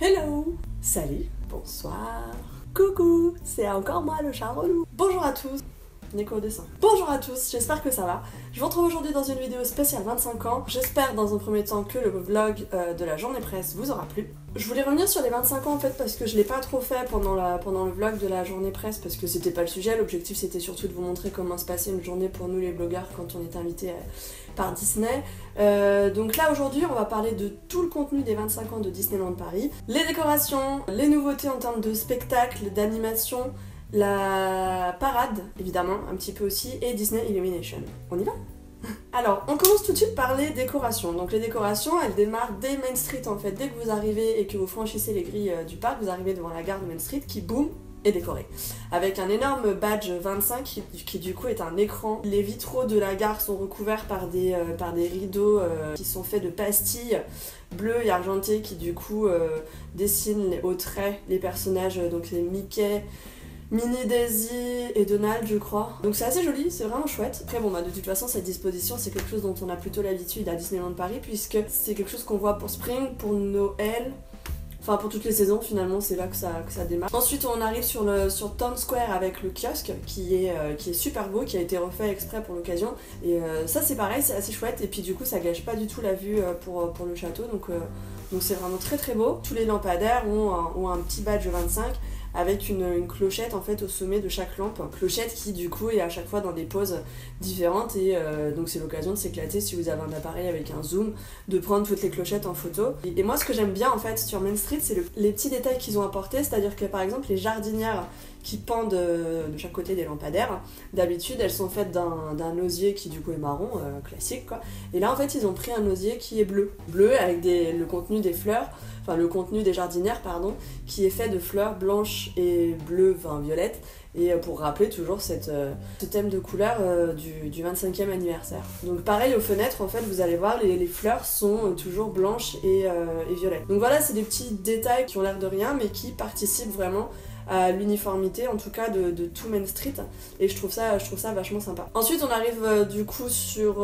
Hello, salut, bonsoir, coucou, c'est encore moi le chat relou. Bonjour à tous, Nico descend. Bonjour à tous, j'espère que ça va. Je vous retrouve aujourd'hui dans une vidéo spéciale 25 ans. J'espère dans un premier temps que le vlog de la journée presse vous aura plu. Je voulais revenir sur les 25 ans en fait parce que je l'ai pas trop fait pendant le vlog de la journée presse parce que c'était pas le sujet. L'objectif c'était surtout de vous montrer comment se passait une journée pour nous les blogueurs quand on est invités par Disney. Donc là aujourd'hui on va parler de tout le contenu des 25 ans de Disneyland Paris. Les décorations, les nouveautés en termes de spectacle, d'animation, la parade évidemment un petit peu aussi et Disney Illumination. On y va ? Alors, on commence tout de suite par les décorations. Donc les décorations, elles démarrent dès Main Street en fait. Dès que vous arrivez et que vous franchissez les grilles du parc, vous arrivez devant la gare de Main Street qui, boum, est décorée. Avec un énorme badge 25 qui du coup est un écran. Les vitraux de la gare sont recouverts par des rideaux qui sont faits de pastilles bleues et argentées qui du coup dessinent au trait les personnages, donc les Mickey, Minnie, Daisy et Donald je crois. Donc c'est assez joli, c'est vraiment chouette. Après bon bah de toute façon cette disposition c'est quelque chose dont on a plutôt l'habitude à Disneyland Paris puisque c'est quelque chose qu'on voit pour Spring, pour Noël, enfin pour toutes les saisons finalement c'est là que ça démarre. Ensuite on arrive sur Town Square avec le kiosque qui est super beau, qui a été refait exprès pour l'occasion et ça c'est pareil, c'est assez chouette et puis du coup ça gâche pas du tout la vue pour le château donc c'est vraiment très très beau. Tous les lampadaires ont un petit badge 25 avec une clochette en fait au sommet de chaque lampe. Clochette qui du coup est à chaque fois dans des poses différentes et donc c'est l'occasion de s'éclater si vous avez un appareil avec un zoom, de prendre toutes les clochettes en photo. Et moi ce que j'aime bien en fait sur Main Street c'est les petits détails qu'ils ont apportés, c'est-à-dire que par exemple les jardinières qui pendent de chaque côté des lampadaires, d'habitude elles sont faites d'un osier qui du coup est marron, classique quoi. Et là en fait ils ont pris un osier qui est bleu avec le contenu des fleurs, enfin le contenu des jardinières pardon, qui est fait de fleurs blanches et bleues, enfin violettes, et pour rappeler toujours ce thème de couleur du 25e anniversaire. Donc pareil aux fenêtres en fait vous allez voir les fleurs sont toujours blanches et violettes. Donc voilà c'est des petits détails qui ont l'air de rien mais qui participent vraiment à l'uniformité en tout cas de tout Main Street et je trouve ça vachement sympa. Ensuite on arrive du coup sur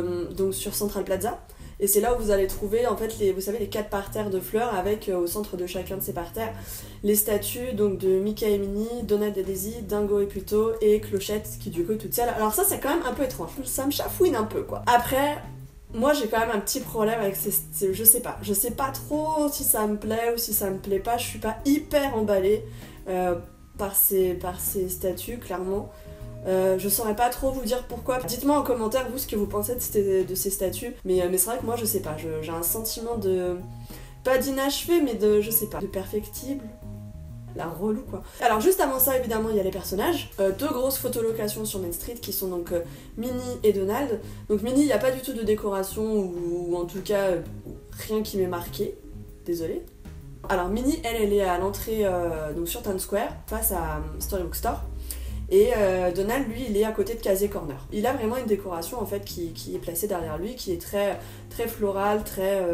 Central Plaza et c'est là où vous allez trouver en fait vous savez les 4 parterres de fleurs avec au centre de chacun de ces parterres les statues donc de Mickey et Minnie, Donald et Daisy, Dingo et Pluto et Clochette qui du coup est toute seule. Alors ça c'est quand même un peu étrange, ça me chafouine un peu quoi. Après moi j'ai quand même un petit problème avec je sais pas trop si ça me plaît ou si ça me plaît pas, je suis pas hyper emballée par ces statues clairement. Je saurais pas trop vous dire pourquoi. Dites-moi en commentaire vous ce que vous pensez de ces statues. Mais c'est vrai que moi je sais pas, j'ai un sentiment de... pas d'inachevé mais de... je sais pas, de perfectible. La relou quoi. Alors juste avant ça évidemment il y a les personnages. 2 grosses photolocations sur Main Street qui sont donc Minnie et Donald. Donc Minnie il n'y a pas du tout de décoration ou en tout cas rien qui m'ait marqué. Désolée. Alors Minnie elle est à l'entrée donc sur Town Square face à Storybook Store. Et Donald, lui, il est à côté de Casier Corner. Il a vraiment une décoration en fait qui est placée derrière lui, qui est très, très florale, très...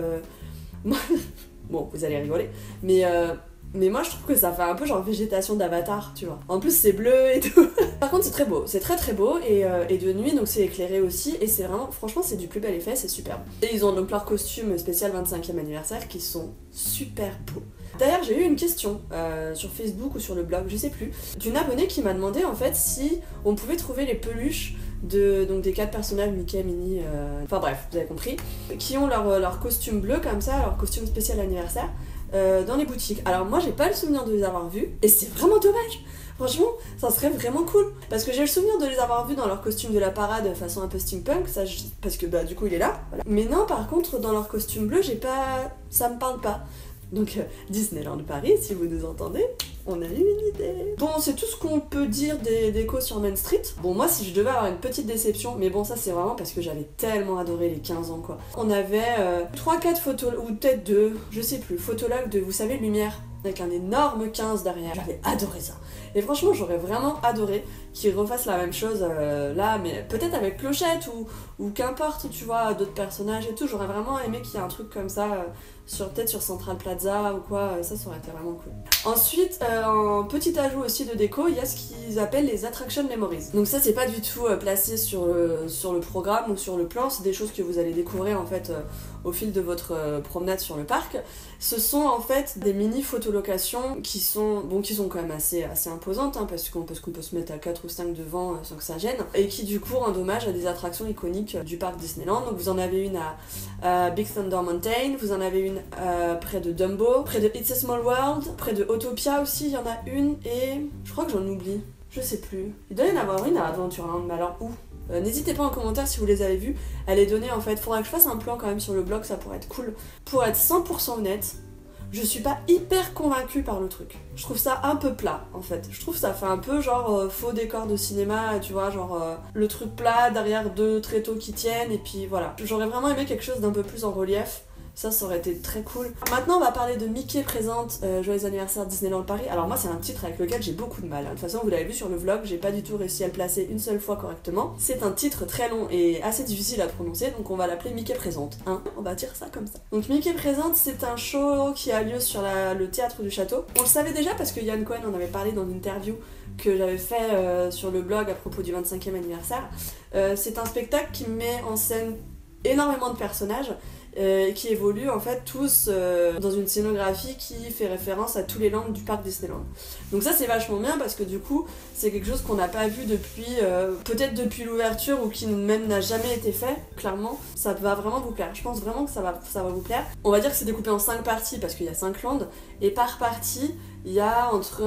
bon, vous allez rigoler, mais moi je trouve que ça fait un peu genre végétation d'Avatar, tu vois. En plus c'est bleu et tout. Par contre c'est très beau, c'est très très beau et de nuit donc c'est éclairé aussi et c'est vraiment, franchement c'est du plus bel effet, c'est superbe. Et ils ont donc leur costume spécial 25e anniversaire qui sont super beaux. D'ailleurs j'ai eu une question sur Facebook ou sur le blog, je sais plus, d'une abonnée qui m'a demandé en fait si on pouvait trouver les peluches donc des 4 personnages, Mickey, Minnie, enfin bref, vous avez compris, qui ont leur costume bleu comme ça, leur costume spécial anniversaire, dans les boutiques. Alors moi j'ai pas le souvenir de les avoir vus, et c'est vraiment dommage. Franchement, ça serait vraiment cool. Parce que j'ai le souvenir de les avoir vus dans leur costume de la parade façon un peu steampunk, parce que bah du coup il est là. Voilà. Mais non, par contre, dans leur costume bleu, ça me parle pas. Donc Disneyland Paris, si vous nous entendez, on a eu une idée. Bon, c'est tout ce qu'on peut dire des décos sur Main Street. Bon, moi, si je devais avoir une petite déception, mais bon, ça c'est vraiment parce que j'avais tellement adoré les 15 ans, quoi. On avait 3-4 photos, ou peut-être 2, je sais plus, photologues de, vous savez, lumière, avec un énorme 15 derrière. J'avais adoré ça. Et franchement, j'aurais vraiment adoré qu'ils refassent la même chose là, mais peut-être avec Clochette ou qu'importe, tu vois, d'autres personnages et tout. J'aurais vraiment aimé qu'il y ait un truc comme ça, peut-être sur Central Plaza ou quoi, ça aurait été vraiment cool. Ensuite, un petit ajout aussi de déco, il y a ce qu'ils appellent les Attraction Memories. Donc ça, c'est pas du tout placé sur le programme ou sur le plan, c'est des choses que vous allez découvrir en fait au fil de votre promenade sur le parc. Ce sont en fait des mini photolocations qui sont quand même assez imposantes, hein, parce qu'on peut se mettre à 4 ou 5 devant sans que ça gêne, et qui du coup rendent hommage à des attractions iconiques du parc Disneyland. Donc vous en avez une à Big Thunder Mountain, vous en avez une près de Dumbo, près de It's a Small World, près de Autopia aussi, il y en a une, et je crois que j'en oublie, je sais plus. Il doit y en avoir une à Adventureland, mais alors où ? N'hésitez pas en commentaire si vous les avez vues. Elle est donnée en fait. Faudra que je fasse un plan quand même sur le blog, ça pourrait être cool. Pour être 100% honnête, je suis pas hyper convaincue par le truc. Je trouve ça un peu plat en fait. Je trouve ça fait un peu genre faux décor de cinéma, tu vois, genre le truc plat derrière 2 tréteaux qui tiennent et puis voilà. J'aurais vraiment aimé quelque chose d'un peu plus en relief. Ça aurait été très cool. Maintenant, on va parler de Mickey présente Joyeux anniversaire Disneyland Paris. Alors moi, c'est un titre avec lequel j'ai beaucoup de mal. De toute façon, vous l'avez vu sur le vlog, j'ai pas du tout réussi à le placer une seule fois correctement. C'est un titre très long et assez difficile à prononcer, donc on va l'appeler Mickey présente. Hein, on va dire ça comme ça. Donc Mickey présente, c'est un show qui a lieu sur le théâtre du château. On le savait déjà parce que Yann Cohen en avait parlé dans une interview que j'avais fait sur le blog à propos du 25e anniversaire. C'est un spectacle qui met en scène énormément de personnages qui évoluent en fait tous dans une scénographie qui fait référence à tous les lands du parc Disneyland. Donc ça c'est vachement bien parce que du coup c'est quelque chose qu'on n'a pas vu depuis peut-être depuis l'ouverture ou qui même n'a jamais été fait, clairement. Ça va vraiment vous plaire, je pense vraiment que ça va vous plaire. On va dire que c'est découpé en 5 parties parce qu'il y a 5 lands et par partie il y a entre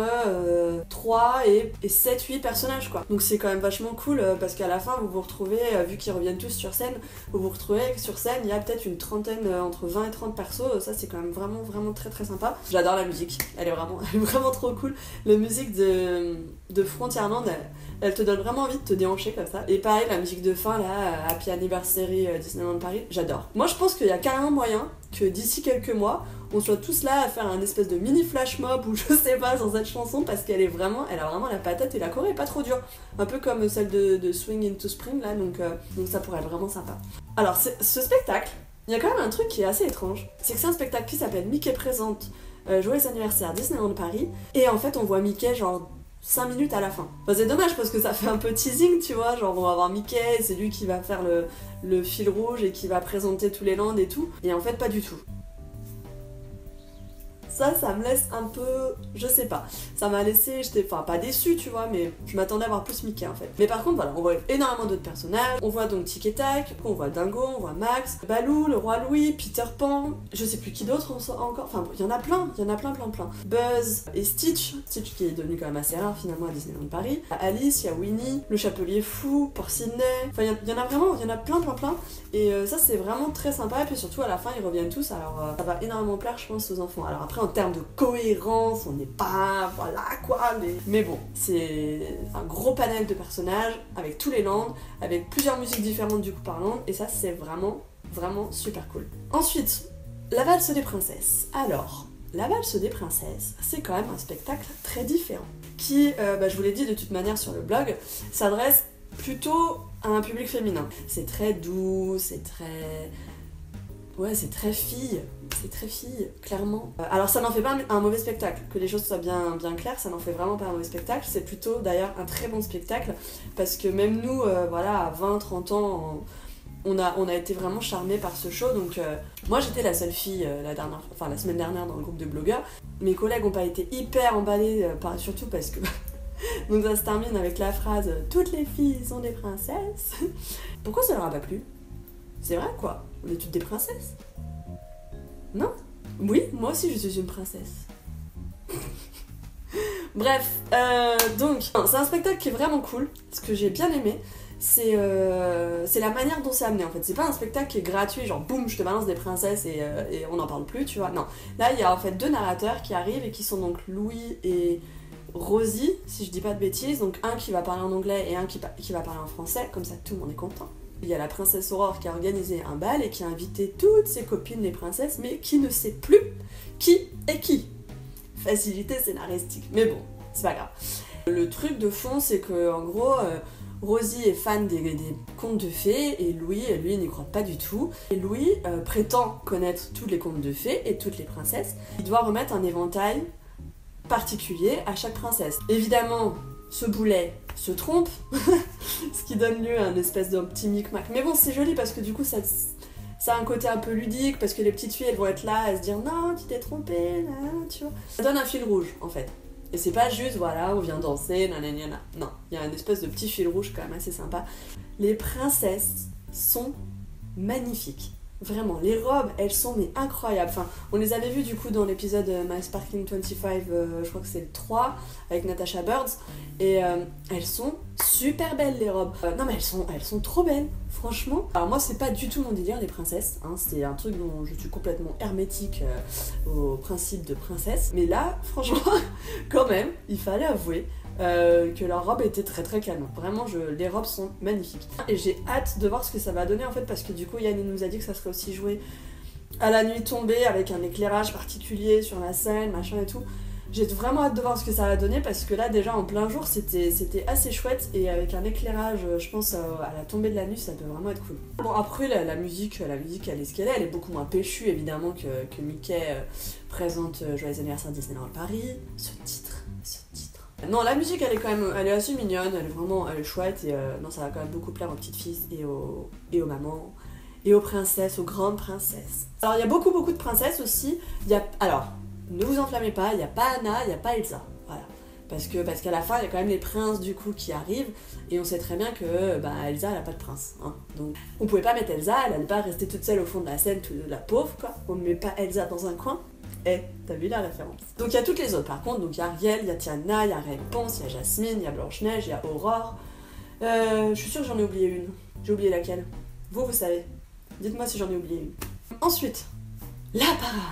3 et 7-8 personnages quoi. Donc c'est quand même vachement cool parce qu'à la fin vous vous retrouvez, vu qu'ils reviennent tous sur scène, vous vous retrouvez sur scène, il y a peut-être une trentaine, entre 20 et 30 persos, ça c'est quand même vraiment très très sympa. J'adore la musique, elle est vraiment trop cool. La musique de Frontierland, elle te donne vraiment envie de te déhancher comme ça. Et pareil, la musique de fin là, Happy Anniversary Disneyland Paris, j'adore. Moi je pense qu'il y a carrément moyen que d'ici quelques mois, on soit tous là à faire un espèce de mini flash mob ou je sais pas sur cette chanson parce qu'elle a vraiment la patate et la choré est pas trop dure. Un peu comme celle de Swing into Spring là, donc ça pourrait être vraiment sympa. Alors ce spectacle, il y a quand même un truc qui est assez étrange, c'est que c'est un spectacle qui s'appelle Mickey présente Joyeux anniversaire Disneyland Paris et en fait on voit Mickey genre 5 minutes à la fin. Enfin, c'est dommage parce que ça fait un peu teasing, tu vois, genre on va voir Mickey, c'est lui qui va faire le fil rouge et qui va présenter tous les lands et tout, et en fait pas du tout. Ça me laisse un peu... je sais pas. Ça m'a laissé... j'étais... enfin, pas déçue, tu vois, mais je m'attendais à voir plus Mickey, en fait. Mais par contre, voilà, on voit énormément d'autres personnages. On voit donc Tic et Tac, on voit Dingo, on voit Max, Baloo, le Roi Louis, Peter Pan... je sais plus qui d'autre encore... enfin, il y en a plein. Buzz et Stitch. Stitch qui est devenu quand même assez rare, finalement, à Disneyland Paris. Alice, il y a Winnie, le Chapelier Fou, Porcinet... enfin, il y en a vraiment... il y en a plein. Et ça, c'est vraiment très sympa. Et puis surtout, à la fin, ils reviennent tous. Alors, ça va énormément plaire, je pense, aux enfants. Alors après, en termes de cohérence, on n'est pas... voilà quoi, mais bon, c'est un gros panel de personnages, avec tous les lands, avec plusieurs musiques différentes du coup par land, et ça, c'est vraiment super cool. Ensuite, la valse des princesses. Alors, la valse des princesses, c'est quand même un spectacle très différent, qui, je vous l'ai dit de toute manière sur le blog, s'adresse plutôt à un public féminin. C'est très doux, c'est très... ouais, c'est très fille, clairement. Alors ça n'en fait pas un mauvais spectacle, que les choses soient bien claires, ça n'en fait vraiment pas un mauvais spectacle, c'est plutôt d'ailleurs un très bon spectacle, parce que même nous, voilà, à 20-30 ans, on a été vraiment charmés par ce show, donc moi j'étais la seule fille la semaine dernière dans le groupe de blogueurs, mes collègues n'ont pas été hyper emballés, surtout parce que... donc ça se termine avec la phrase « Toutes les filles sont des princesses ». Pourquoi ça leur a pas plu? C'est vrai quoi, on est toutes des princesses. Non? Oui, moi aussi je suis une princesse. Bref, donc, c'est un spectacle qui est vraiment cool, ce que j'ai bien aimé, c'est la manière dont c'est amené en fait. C'est pas un spectacle qui est gratuit, genre boum, je te balance des princesses et on n'en parle plus, tu vois. Non, là il y a en fait 2 narrateurs qui arrivent et qui sont donc Louis et Rosie, si je dis pas de bêtises, donc un qui va parler en anglais et un qui va parler en français, comme ça tout le monde est content. Il y a la princesse Aurore qui a organisé un bal et qui a invité toutes ses copines les princesses, mais qui ne sait plus qui est qui. Facilité scénaristique, mais bon, c'est pas grave. Le truc de fond, c'est que en gros, Rosie est fan des contes de fées et Louis, lui, n'y croit pas du tout. Et Louis prétend connaître tous les contes de fées et toutes les princesses. Il doit remettre un éventail particulier à chaque princesse. Évidemment, ce boulet se trompe, ce qui donne lieu à une espèce d'un petit micmac. Mais bon, c'est joli parce que du coup, ça Ça a un côté un peu ludique parce que les petites filles elles vont être là à se dire non tu t'es trompée, tu vois. Ça donne un fil rouge en fait. Et c'est pas juste voilà on vient danser, nanana. Non, il y a une espèce de petit fil rouge quand même assez sympa. Les princesses sont magnifiques. Vraiment, les robes, elles sont mais incroyables. Enfin, on les avait vues du coup dans l'épisode My Sparkling 25, je crois que c'est le 3, avec Natasha Birds. Et elles sont super belles les robes. Non mais elles sont trop belles, franchement. Alors moi c'est pas du tout mon délire les princesses, hein, c'est un truc dont je suis complètement hermétique au principe de princesse. Mais là, franchement, quand même, il fallait avouer que leur robe était très très canon. Vraiment, les robes sont magnifiques. Et j'ai hâte de voir ce que ça va donner en fait, parce que du coup Yann nous a dit que ça serait aussi joué à la nuit tombée avec un éclairage particulier sur la scène, machin et tout. J'ai vraiment hâte de voir ce que ça va donner parce que là déjà en plein jour c'était assez chouette et avec un éclairage je pense à la tombée de la nuit ça peut vraiment être cool. Bon après la musique elle est ce qu'elle est, elle est beaucoup moins péchue évidemment que Mickey présente Joyeux anniversaire Disneyland Paris. Ce titre. Non la musique elle est assez mignonne, elle est chouette et non ça va quand même beaucoup plaire aux petites filles et aux mamans et aux princesses, aux grandes princesses. Alors il y a beaucoup de princesses aussi, ne vous enflammez pas, il n'y a pas Anna, il n'y a pas Elsa, voilà. Parce qu'à la fin, il y a quand même les princes du coup qui arrivent, et on sait très bien que Elsa, elle n'a pas de prince, hein. Donc on pouvait pas mettre Elsa, elle n'allait pas rester toute seule au fond de la scène, la pauvre quoi. On ne met pas Elsa dans un coin. T'as vu la référence? Donc il y a toutes les autres par contre, donc il y a Ariel, il y a Tiana, il y a Réponse, il y a Jasmine, il y a Blanche-Neige, il y a Aurore. Je suis sûre que j'en ai oublié une. J'ai oublié laquelle? Vous savez. Dites-moi si j'en ai oublié une. Ensuite, la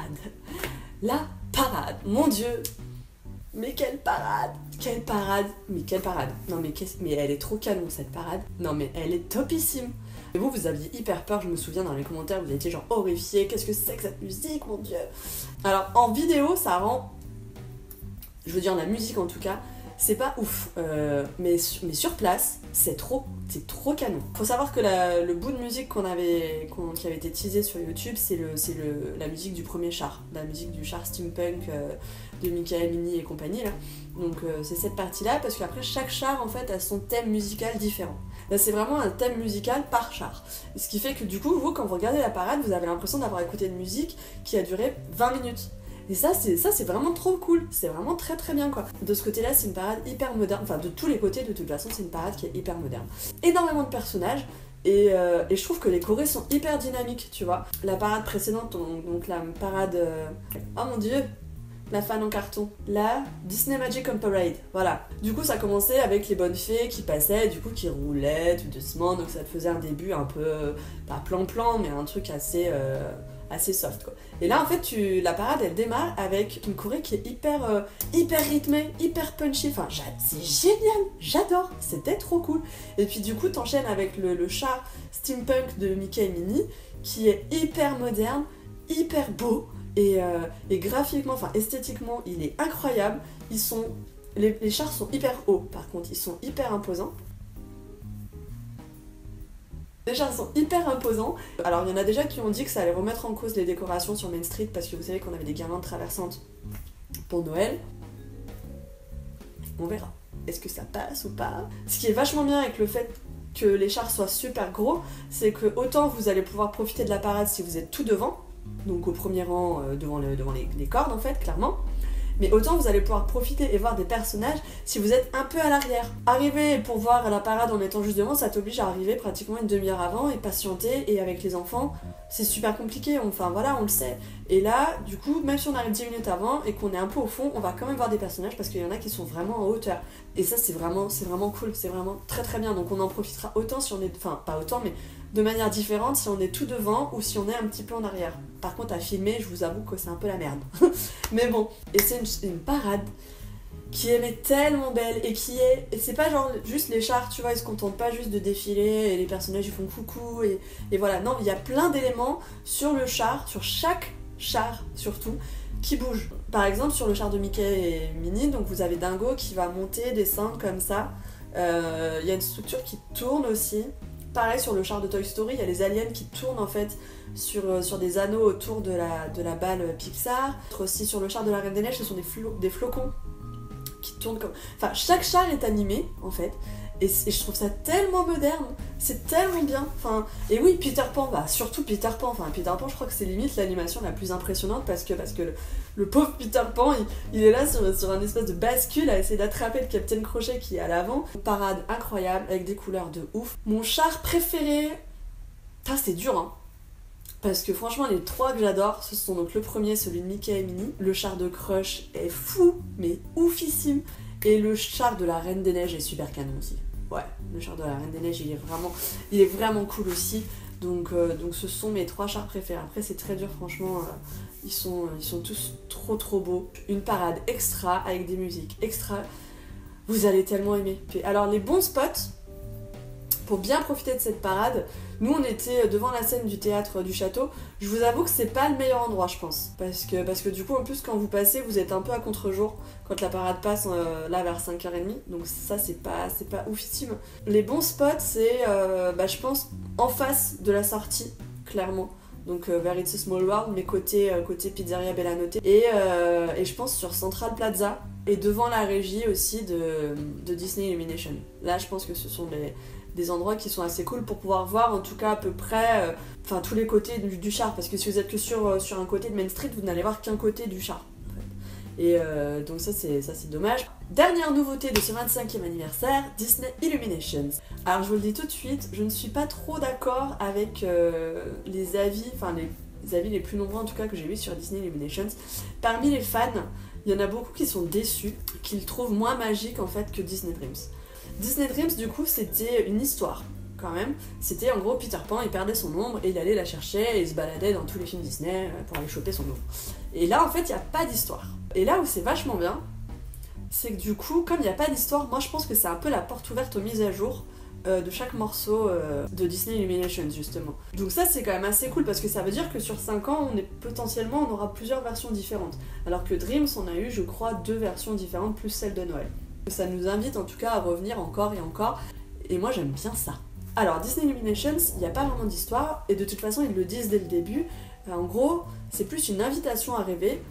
parade, mon dieu, mais quelle parade, mais quelle parade, non mais elle est trop canon cette parade, non mais elle est topissime. Et vous aviez hyper peur, je me souviens dans les commentaires, vous étiez genre horrifiés, qu'est-ce que c'est que cette musique, mon dieu. Alors en vidéo ça rend, je veux dire la musique en tout cas, c'est pas ouf, mais sur place, c'est trop canon. Faut savoir que le bout de musique qui avait été teasé sur YouTube, c'est la musique du premier char, la musique du char steampunk de Mickey, Minnie et compagnie là. Donc c'est cette partie-là, parce qu'après chaque char en fait a son thème musical différent. Là c'est vraiment un thème musical par char. Ce qui fait que du coup, vous quand vous regardez la parade, vous avez l'impression d'avoir écouté une musique qui a duré 20 minutes. Et ça c'est vraiment trop cool, c'est vraiment très très bien quoi. De ce côté là c'est une parade hyper moderne, enfin de tous les côtés de toute façon c'est une parade qui est hyper moderne. Énormément de personnages et je trouve que les chorés sont hyper dynamiques tu vois. La parade précédente, donc la parade... Oh mon dieu, la fan en carton. La Disney Magic on Parade, voilà. Du coup ça commençait avec les bonnes fées qui passaient, du coup qui roulaient tout doucement, donc ça te faisait un début un peu, pas plan-plan, mais un truc assez soft quoi. Et là en fait la parade elle démarre avec une choré qui est hyper rythmée, hyper punchy, enfin c'est génial, j'adore, c'était trop cool. Et puis du coup t'enchaînes avec le char steampunk de Mickey et Minnie qui est hyper moderne, hyper beau et graphiquement, enfin esthétiquement il est incroyable. Les chars sont hyper hauts par contre, ils sont hyper imposants. Les chars sont hyper imposants. Alors il y en a déjà qui ont dit que ça allait remettre en cause les décorations sur Main Street parce que vous savez qu'on avait des guirlandes traversantes pour Noël. On verra. Est-ce que ça passe ou pas? Ce qui est vachement bien avec le fait que les chars soient super gros, c'est que autant vous allez pouvoir profiter de la parade si vous êtes tout devant, donc au premier rang devant les cordes en fait, clairement. Mais autant vous allez pouvoir profiter et voir des personnages si vous êtes un peu à l'arrière. Arriver pour voir la parade en étant juste devant, ça t'oblige à arriver pratiquement une demi-heure avant et patienter, et avec les enfants, c'est super compliqué, enfin voilà, on le sait. Et là, du coup, même si on arrive 10 minutes avant et qu'on est un peu au fond, on va quand même voir des personnages parce qu'il y en a qui sont vraiment en hauteur. Et ça, c'est vraiment cool, c'est vraiment très très bien. Donc on en profitera autant si on est... Enfin, pas autant, mais de manière différente si on est tout devant ou si on est un petit peu en arrière. Par contre, à filmer, je vous avoue que c'est un peu la merde. Mais bon, et c'est une parade qui est mais tellement belle et c'est pas genre juste les chars, tu vois, ils se contentent pas juste de défiler et les personnages ils font coucou et voilà. Non, il y a plein d'éléments sur le char, sur chaque char surtout, qui bougent. Par exemple, sur le char de Mickey et Minnie, donc vous avez Dingo qui va monter, descendre comme ça. Il y a une structure qui tourne aussi. Pareil sur le char de Toy Story, il y a les aliens qui tournent en fait sur des anneaux autour de la balle Pixar. Aussi sur le char de la Reine des Neiges, ce sont des flocons qui tournent comme... Enfin, chaque char est animé en fait. Et je trouve ça tellement moderne, c'est tellement bien. Enfin, et oui, Peter Pan, bah surtout Peter Pan. Enfin, Peter Pan, je crois que c'est limite l'animation la plus impressionnante parce que le pauvre Peter Pan, il est là sur un espèce de bascule à essayer d'attraper le Capitaine Crochet qui est à l'avant. Une parade incroyable avec des couleurs de ouf. Mon char préféré, c'est dur, hein. Parce que franchement, les trois que j'adore, ce sont donc le premier, celui de Mickey et Minnie. Le char de Crush est fou, mais oufissime. Et le char de la Reine des Neiges est super canon aussi. Ouais, le char de la Reine des Neiges, il est vraiment cool aussi. Donc ce sont mes trois chars préférés. Après, c'est très dur, franchement. Ils sont tous trop beaux. Une parade extra avec des musiques extra. Vous allez tellement aimer. Alors, les bons spots pour bien profiter de cette parade, nous on était devant la scène du théâtre du château. Je vous avoue que c'est pas le meilleur endroit, je pense. Parce que du coup, en plus, quand vous passez, vous êtes un peu à contre-jour quand la parade passe là vers 5h30. Donc ça, c'est pas oufissime. Les bons spots, c'est, je pense, en face de la sortie, clairement. Donc vers It's a Small World, mais côté Pizzeria Bellanotte. Et je pense sur Central Plaza. Et devant la régie aussi de Disney Illumination. Là, je pense que ce sont des endroits qui sont assez cool pour pouvoir voir en tout cas à peu près tous les côtés du char, parce que si vous êtes que sur un côté de Main Street, vous n'allez voir qu'un côté du char en fait. Et donc ça c'est dommage. Dernière nouveauté de ce 25e anniversaire, Disney Illuminations. Alors je vous le dis tout de suite, je ne suis pas trop d'accord avec les avis les plus nombreux en tout cas que j'ai vus sur Disney Illuminations. Parmi les fans, il y en a beaucoup qui sont déçus, qui le trouvent moins magique en fait que Disney Dreams. Disney Dreams, du coup, c'était une histoire, quand même. C'était en gros Peter Pan, il perdait son ombre et il allait la chercher et il se baladait dans tous les films Disney pour aller choper son ombre. Et là, en fait, il n'y a pas d'histoire. Et là où c'est vachement bien, c'est que du coup, comme il n'y a pas d'histoire, moi je pense que c'est un peu la porte ouverte aux mises à jour de chaque morceau de Disney Illuminations, justement. Donc ça, c'est quand même assez cool parce que ça veut dire que sur 5 ans, on aura plusieurs versions différentes. Alors que Dreams, on a eu, je crois, 2 versions différentes plus celle de Noël. Ça nous invite en tout cas à revenir encore et encore, et moi j'aime bien ça. Alors Disney Illuminations, il n'y a pas vraiment d'histoire, et de toute façon ils le disent dès le début. En gros, c'est plus une invitation à rêver,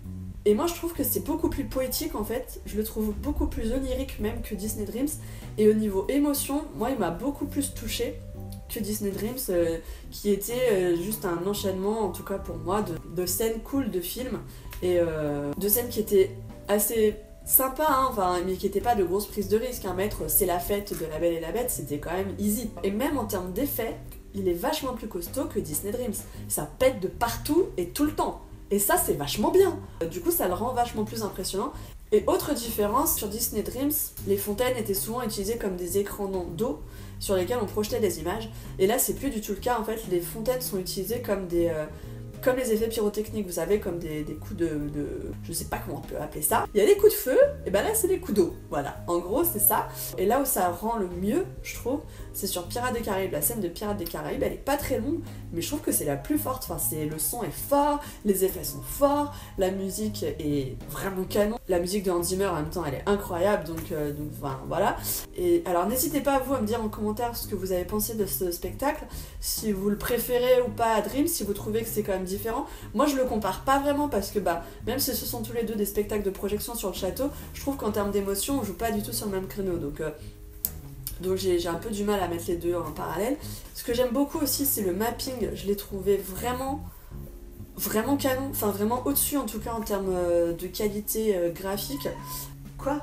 et moi je trouve que c'est beaucoup plus poétique en fait, je le trouve beaucoup plus onirique même que Disney Dreams, et au niveau émotion, moi il m'a beaucoup plus touchée que Disney Dreams, qui était juste un enchaînement, en tout cas pour moi, de scènes cool de films, et de scènes qui étaient assez sympa, hein, mais qui n'était pas de grosses prises de risque. Mettre C'est la fête de La Belle et la Bête, c'était quand même easy. Et même en termes d'effets, il est vachement plus costaud que Disney Dreams. Ça pète de partout et tout le temps. Et ça, c'est vachement bien. Du coup, ça le rend vachement plus impressionnant. Et autre différence, sur Disney Dreams, les fontaines étaient souvent utilisées comme des écrans d'eau sur lesquels on projetait des images. Et là, c'est plus du tout le cas. En fait, les fontaines sont utilisées comme comme les effets pyrotechniques, vous savez, comme des coups de... Je sais pas comment on peut appeler ça. Il y a des coups de feu, et ben là c'est des coups d'eau. Voilà, en gros c'est ça. Et là où ça rend le mieux, je trouve, c'est sur Pirates des Caraïbes. La scène de Pirates des Caraïbes, elle est pas très longue, mais je trouve que c'est la plus forte. Le son est fort, les effets sont forts, la musique est vraiment canon. La musique de Hans Zimmer en même temps, elle est incroyable, donc voilà. Et alors n'hésitez pas vous à me dire en commentaire ce que vous avez pensé de ce spectacle, si vous le préférez ou pas à Dream, si vous trouvez que c'est quand même différent. Moi je le compare pas vraiment parce que même si ce sont tous les deux des spectacles de projection sur le château, je trouve qu'en termes d'émotion on joue pas du tout sur le même créneau, donc j'ai un peu du mal à mettre les deux en parallèle. Ce que j'aime beaucoup aussi, c'est le mapping. Je l'ai trouvé vraiment canon, enfin vraiment au-dessus en tout cas en termes de qualité graphique. Quoi ?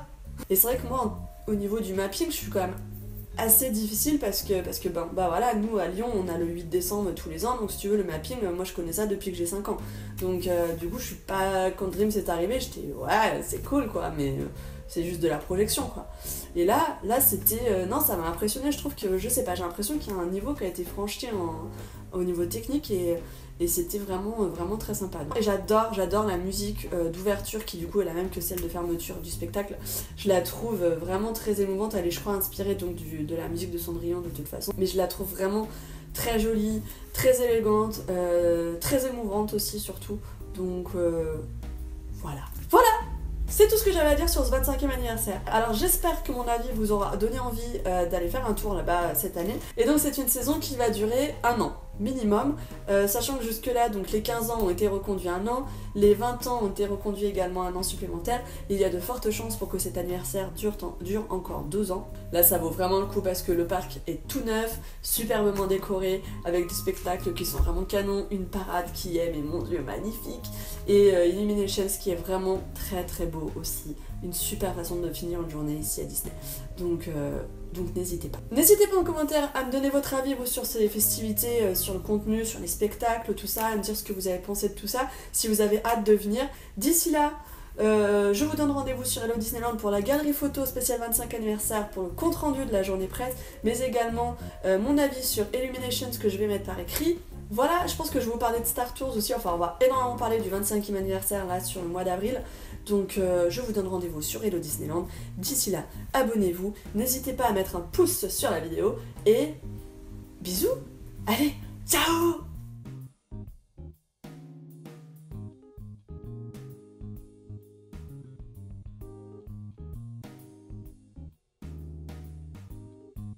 Et c'est vrai que moi au niveau du mapping, je suis quand même assez difficile parce que voilà, nous à Lyon on a le 8 décembre tous les ans, donc si tu veux le mapping, moi je connais ça depuis que j'ai 5 ans, donc du coup je suis pas, quand Dreams est arrivé j'étais ouais c'est cool quoi, mais c'est juste de la projection quoi. Et là c'était non, ça m'a impressionné. Je trouve que je sais pas, j'ai l'impression qu'il y a un niveau qui a été franchi au niveau technique, et c'était vraiment très sympa. Et j'adore la musique d'ouverture qui du coup est la même que celle de fermeture du spectacle. Je la trouve vraiment très émouvante. Elle est, je crois, inspirée donc de la musique de Cendrillon de toute façon, mais je la trouve vraiment très jolie, très élégante, très émouvante aussi surtout. Donc voilà. C'est tout ce que j'avais à dire sur ce 25e anniversaire. Alors j'espère que mon avis vous aura donné envie d'aller faire un tour là-bas cette année. Et donc c'est une saison qui va durer 1 an. minimum, sachant que jusque là donc les 15 ans ont été reconduits 1 an, les 20 ans ont été reconduits également 1 an supplémentaire. Il y a de fortes chances pour que cet anniversaire dure encore 2 ans. Là ça vaut vraiment le coup parce que le parc est tout neuf, superbement décoré, avec des spectacles qui sont vraiment canons, une parade qui est, mais mon dieu, magnifique, et Illuminations qui est vraiment très très beau aussi. Une super façon de finir une journée ici à Disney. Donc n'hésitez pas. N'hésitez pas en commentaire à me donner votre avis vous sur ces festivités, sur le contenu, sur les spectacles, tout ça, à me dire ce que vous avez pensé de tout ça, si vous avez hâte de venir. D'ici là, je vous donne rendez-vous sur Hello Disneyland pour la galerie photo spéciale 25 anniversaire, pour le compte rendu de la journée presse, mais également mon avis sur Illuminations que je vais mettre par écrit. Voilà, je pense que je vais vous parler de Star Tours aussi, enfin on va énormément parler du 25e anniversaire là sur le mois d'avril. Donc je vous donne rendez-vous sur Hello Disneyland. D'ici là, abonnez-vous, n'hésitez pas à mettre un pouce sur la vidéo et bisous. Allez, ciao!